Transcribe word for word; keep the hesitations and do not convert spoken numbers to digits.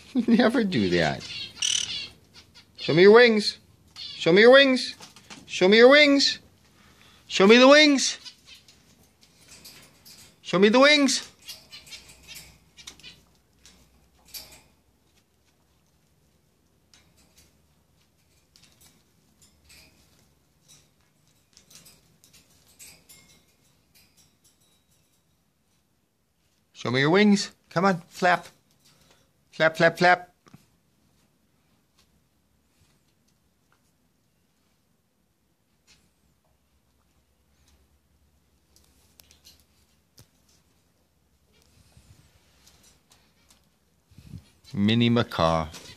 You never do that. Show me your wings. Show me your wings. Show me your wings. Show me the wings. Show me the wings. Show me your wings. Come on, flap. Flap, flap, flap. Mini macaw.